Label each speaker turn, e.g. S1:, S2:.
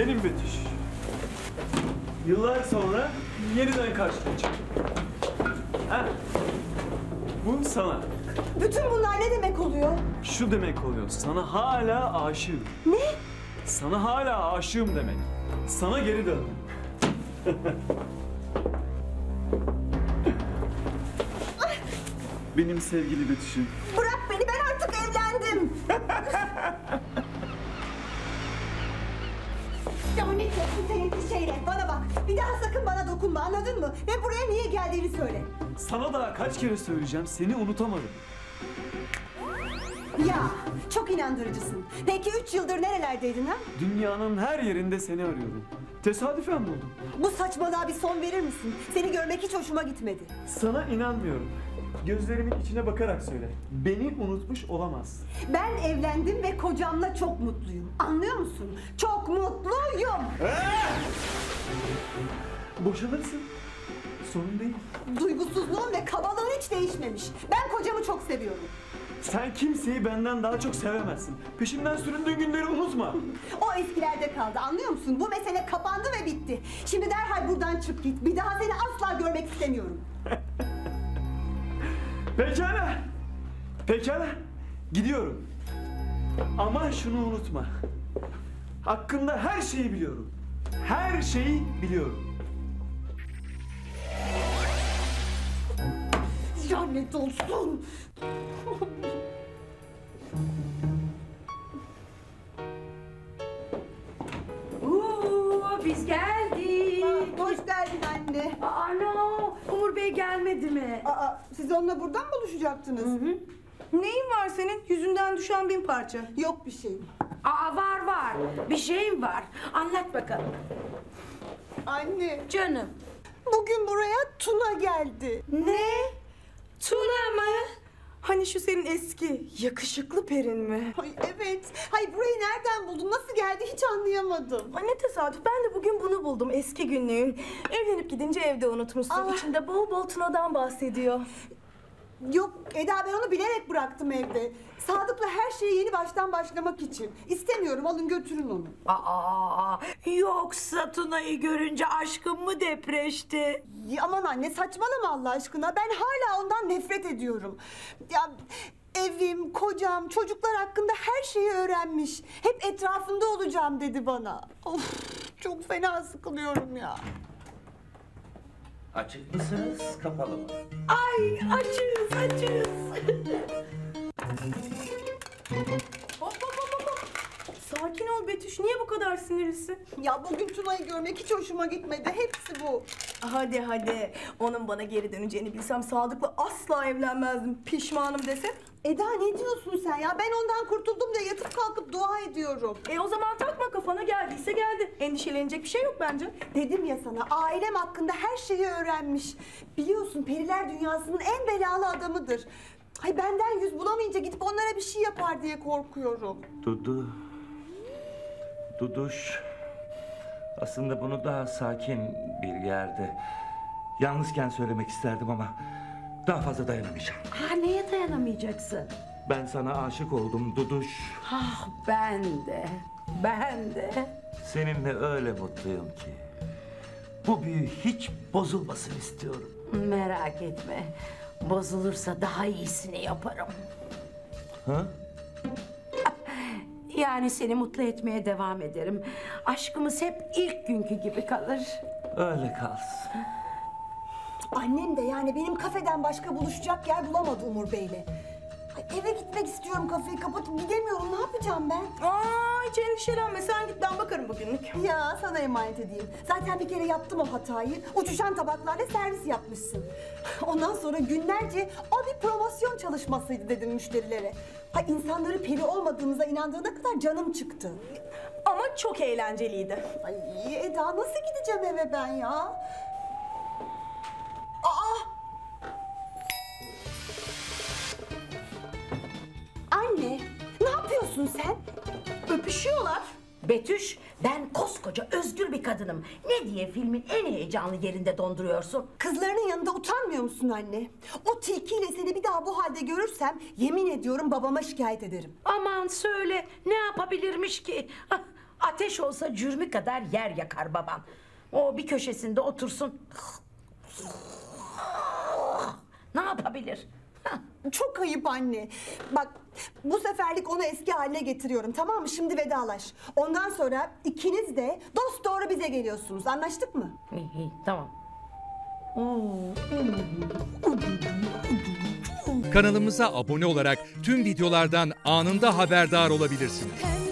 S1: Benim Betüş. Yıllar sonra yeniden karşılaşacağım. Ha? Bu sana.
S2: Bütün bunlar ne demek oluyor?
S1: Şu demek oluyor. Sana hala aşığım.
S2: Ne?
S1: Sana hala aşığım demek. Sana geri dön. Benim sevgili Betüş'üm.
S2: Bırak beni, ben artık evlendim. Lanet olsun senin bir şeyle. Bana bak, bir daha sakın bana dokunma, anladın mı? Ve buraya niye geldiğini söyle.
S1: Sana daha kaç kere söyleyeceğim, seni unutamadım.
S2: Ya, çok inandırıcısın. Peki 3 yıldır nerelerdeydin ha?
S1: Dünyanın her yerinde seni arıyorum. Tesadüfen buldum.
S2: Bu saçmalığa bir son verir misin? Seni görmek hiç hoşuma gitmedi.
S1: Sana inanmıyorum. Gözlerimin içine bakarak söyle. Beni unutmuş olamazsın.
S2: Ben evlendim ve kocamla çok mutluyum. Anlıyor musun? Çok mutluyum.
S1: Boşanırsın. Sorun değil.
S2: Duygusuzluğun ve kabalığın hiç değişmemiş. Ben kocamı çok seviyorum.
S1: Sen kimseyi benden daha çok sevemezsin. Peşimden süründüğün günleri unutma.
S2: O eskilerde kaldı, anlıyor musun? Bu mesele kapandı ve bitti. Şimdi derhal buradan çık git. Bir daha seni asla görmek istemiyorum.
S1: Pekala. Pekala. Gidiyorum. Ama şunu unutma. Hakkında her şeyi biliyorum. Her şeyi biliyorum.
S2: Lanet olsun.
S3: Biz geldik.
S2: Hoş geldin anne.
S3: No, Umur Bey gelmedi mi?
S2: Siz onunla buradan mı buluşacaktınız?
S4: Neyin var senin? Yüzünden düşen 1000 parça.
S2: Yok bir şeyim.
S3: Var. Bir şeyim var. Anlat bakalım.
S2: Anne,
S3: Canım.
S2: bugün buraya Tuna geldi.
S4: Ne? Tuna mı? Hani şu senin eski yakışıklı perin mi?
S2: Ay evet. Hayır, burayı nereden buldun? Nasıl geldi hiç anlayamadım.
S4: Ay ne tesadüf, ben de bugün bunu buldum, eski günlüğün. Evlenip gidince evde unutmuşsun.
S2: Ah.
S4: İçinde bol bol Tuna'dan bahsediyor.
S2: Yok Eda, ben onu bilerek bıraktım evde. Sadık'la her şeye yeni baştan başlamak için. İstemiyorum, alın götürün onu.
S3: Yoksa Tuna'yı görünce aşkın mı depreşti?
S2: Ya aman anne, saçmalama Allah aşkına. Ben hala ondan nefret ediyorum. Ya evim, kocam, çocuklar hakkında her şeyi öğrenmiş. Hep etrafında olacağım dedi bana. Of, çok fena sıkılıyorum ya.
S5: Açık mısınız, kapalı mı?
S3: Ay açız.
S4: Hop. Sakin ol Betüş, niye bu kadar sinirlisin?
S2: Ya bugün Tuna'yı görmek hiç hoşuma gitmedi. Hepsi bu.
S4: Hadi. Onun bana geri döneceğini bilsem Sadık'la asla evlenmezdim. Pişmanım desem.
S2: Eda ne diyorsun sen ya? Ben ondan kurtuldum diye yatıp kalkıp dua ediyorum.
S4: O zaman takma kafana, geldiyse geldi. Endişelenecek bir şey yok bence.
S2: Dedim ya sana, ailem hakkında her şeyi öğrenmiş. Biliyorsun periler dünyasının en belalı adamıdır. Ay benden yüz bulamayınca gidip onlara bir şey yapar diye korkuyorum.
S5: Duduş. Aslında bunu daha sakin bir yerde, yalnızken söylemek isterdim ama daha fazla dayanamayacağım.
S3: Neye dayanamayacaksın?
S5: Ben sana aşık oldum Duduş.
S3: Ben de.
S5: Seninle öyle mutluyum ki. Bu büyü hiç bozulmasın istiyorum.
S3: Merak etme. Bozulursa daha iyisini yaparım.
S5: Ha?
S3: Yani seni mutlu etmeye devam ederim. Aşkımız hep ilk günkü gibi kalır.
S5: Öyle kalsın.
S2: Annem de yani benim kafeden başka buluşacak yer bulamadı Umur Bey'le. Ay, eve gitmek istiyorum, kafeyi kapatıp gidemiyorum. Ne yapacağım ben?
S4: Hiç endişelenme, sen git, ben bakarım bugünlük.
S2: Ya sana emanet edeyim. Zaten bir kere yaptım o hatayı. Uçuşan tabaklarla servis yapmışsın. Ondan sonra günlerce o bir promosyon çalışmasıydı dedim müşterilere. Ha, insanları peri olmadığınıza inandığına kadar canım çıktı.
S4: Ama çok eğlenceliydi.
S2: Ay Eda, nasıl gideceğim eve ben ya? Anne, ne yapıyorsun sen?
S4: Öpüşüyorlar.
S3: Betüş, ben koskoca özgür bir kadınım. Ne diye filmin en heyecanlı yerinde donduruyorsun?
S2: Kızlarının yanında utanmıyor musun anne? O tilkiyle seni bir daha bu halde görürsem yemin ediyorum babama şikayet ederim.
S3: Aman söyle, ne yapabilirmiş ki? Ateş olsa cürmü kadar yer yakar baban. O bir köşesinde otursun. Ne yapabilir?
S2: Çok ayıp anne. Bak bu seferlik onu eski haline getiriyorum, tamam mı? Şimdi vedalaş. Ondan sonra ikiniz de dosdoğru bize geliyorsunuz. Anlaştık mı?
S3: İyi, tamam.
S6: Kanalımıza abone olarak tüm videolardan anında haberdar olabilirsiniz.